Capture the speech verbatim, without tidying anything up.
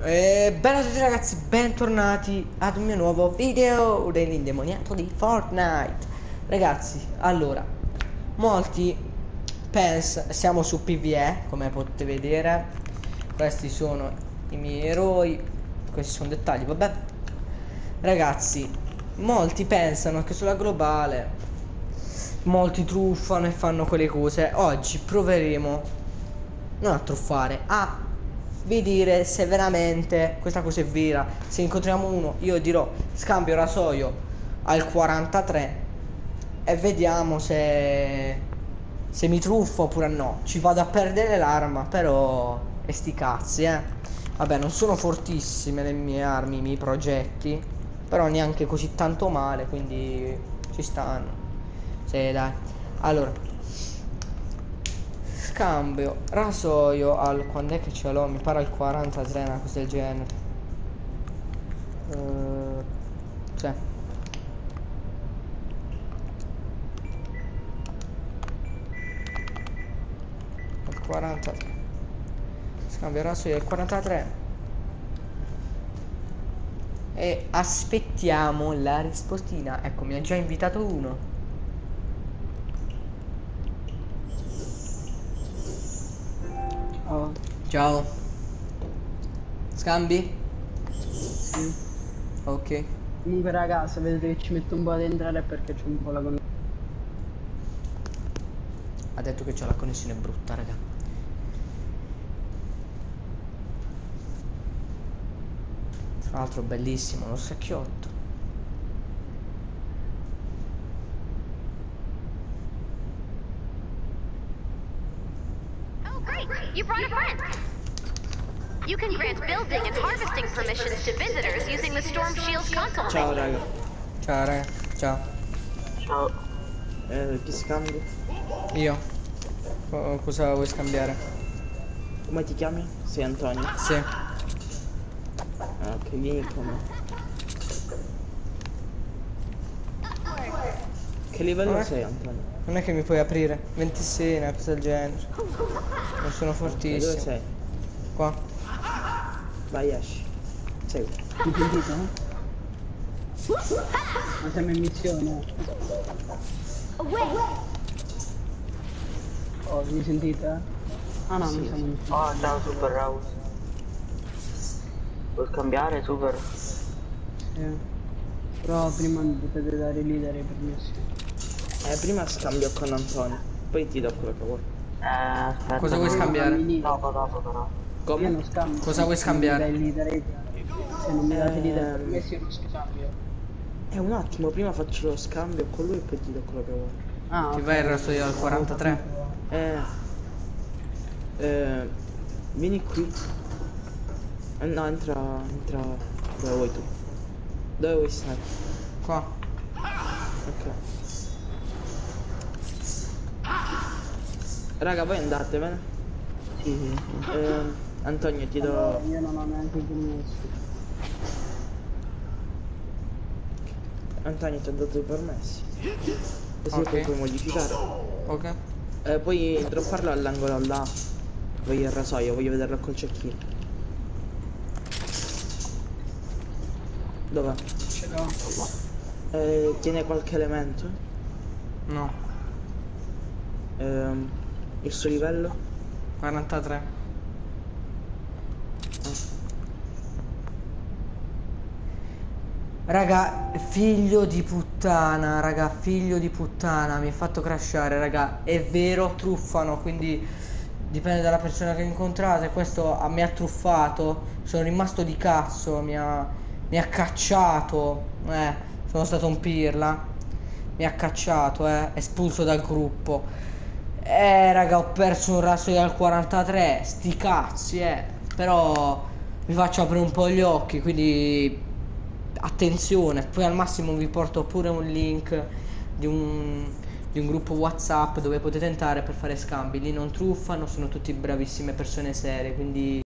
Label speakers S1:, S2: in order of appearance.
S1: E bella a tutti ragazzi, bentornati ad un mio nuovo video dell'indemoniato di Fortnite. Ragazzi, allora, molti pensano, siamo su P V E, come potete vedere. Questi sono i miei eroi, questi sono dettagli, vabbè. Ragazzi, molti pensano che sulla globale molti truffano e fanno quelle cose. Oggi proveremo non a truffare, a vedere se veramente questa cosa è vera. Se incontriamo uno, io dirò scambio rasoio al quarantatré e vediamo se se mi truffo oppure no. Ci vado a perdere l'arma, però e sti cazzi, eh. Vabbè, non sono fortissime le mie armi, i miei progetti, però neanche così tanto male, quindi ci stanno. Sì, dai. Allora, scambio rasoio al, quando è che ce l'ho? Mi pare al quarantatré, una cosa del genere. Uh, cioè al quarantatré, scambio rasoio al quarantatré e aspettiamo la rispostina. Ecco, mi ha già invitato uno.
S2: Oh,
S1: Ciao. Scambi?
S2: sì.
S1: Ok.
S2: Comunque raga, se vedete che ci metto un po' ad entrare è perché c'è un po' la connessione.
S1: Ha detto che c'ho la connessione brutta, raga. Tra l'altro bellissimo lo secchiotto.
S3: Oh, great! You brought a friend! You can grant building and harvesting permissions to visitors using the Storm Shield console
S4: Ciao
S3: menu.
S4: raga.
S1: Ciao raga. Ciao.
S4: Ciao. Eh, chi scambi?
S1: Io. Co- cosa vuoi scambiare?
S4: Come ti chiami? Sei Antonio?
S1: Sì.
S4: Ah, ok, vieni con me. Che livello
S1: Vabbè.
S4: sei Antonio?
S1: Non è che mi puoi aprire. ventisei, una cosa del genere. Non sono
S4: Ok, dove
S1: fortissimo.
S4: sei?
S1: Qua.
S4: Vai, esci. Segui.
S2: Mi sentite? Ma siamo in missione. Oh, mi sentite? Ah no,
S4: Sì,
S2: non siamo in missione.
S5: Oh, ciao Super House. Vuoi cambiare Super?
S2: Sì. Però prima mi potete dare leader ai permessi.
S4: Eh, prima scambio con Antonio. Poi ti do quello che vuoi.
S5: Eh, aspetta.
S1: Cosa vuoi
S2: Prima
S1: scambiare?
S2: dammi leader.
S5: Dopo, dopo però.
S2: Io
S4: Come?
S2: non scambio.
S1: Cosa vuoi
S2: Se non mi
S1: scambiare?
S2: dai il leader ai- Se non mi date
S4: Ehm.
S2: leader ai permessi io non scambio.
S4: Eh, un attimo, prima faccio lo scambio con lui e poi ti do quello che vuoi.
S2: Ah,
S1: Ti
S2: ok.
S1: vai il rasoio al quarantatré?
S4: Eh. Eh. Vieni qui. Eh, no, entra. Entra. Dove vuoi tu? Dove vuoi stare?
S1: Qua.
S4: Ok. Raga, voi andatevene.
S5: Sì, sì, sì.
S4: Eh, Antonio, ti do.
S2: Allora, io non ho neanche i permessi.
S4: Antonio ti ho dato i permessi. Così
S1: Ok.
S4: poi puoi modificare.
S1: Ok.
S4: Eh, puoi dropparlo all'angolo là. Voglio il rasoio, voglio vederlo col cecchino. Dov'è?
S2: Ce l'ho.
S4: Eh, tiene qualche elemento?
S1: No.
S4: Ehm, il suo livello?
S1: quarantatré. Raga, figlio di puttana, raga, figlio di puttana, mi ha fatto crashare, raga. È vero, truffano, quindi dipende dalla persona che incontrate. Questo a me ha truffato, sono rimasto di cazzo, mi ha, mi ha cacciato, eh, sono stato un pirla. Mi ha cacciato, eh, espulso dal gruppo. Eh, raga, ho perso un rasoio al quarantatré, sti cazzi, eh. Però mi faccio aprire un po' gli occhi, quindi attenzione. Poi al massimo vi porto pure un link di un, di un gruppo WhatsApp dove potete entrare per fare scambi. Lì non truffano, sono tutti bravissime persone serie, quindi